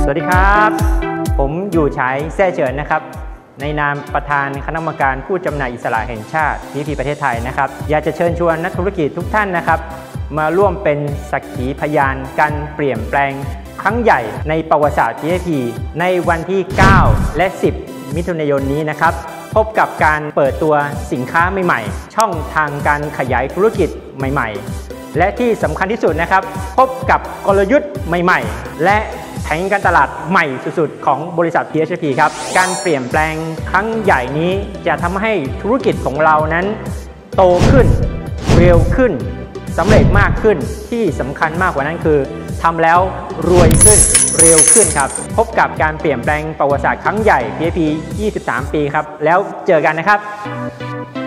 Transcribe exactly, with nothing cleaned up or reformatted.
วัสดีครับผมอยู่ฉายแซ่เฉินนะครับในนามประธานคณะกรรมการผู้จำหน่ายอิสระแห่งชาติ ที พี ประเทศไทยนะครับอยากจะเชิญชวนนักธุรกิจทุกท่านนะครับมาร่วมเป็นสักขีพยานการเปลี่ยนแปลงครั้งใหญ่ในประวัติศาสตร์ ที พี ในวันที่เก้าและสิบมิถุนายนนี้นะครับพบกับการเปิดตัวสินค้าใหม่ๆช่องทางการขยายธุรกิจใหม่ๆและที่สำคัญที่สุดนะครับพบกับกลยุทธ์ใหม่ๆและแผนการตลาดใหม่สุดๆของบริษัท ที เอช พี ครับการเปลี่ยนแปลงครั้งใหญ่นี้จะทำให้ธุรกิจของเรานั้นโตขึ้นเร็วขึ้นสำเร็จมากขึ้นที่สำคัญมากกว่านั้นคือทำแล้วรวยขึ้นเร็วขึ้นครับพบกับการเปลี่ยนแปลงประวัติศาสตร์ครั้งใหญ่ ที เอช พี ยี่สิบสาม ปีครับแล้วเจอกันนะครับ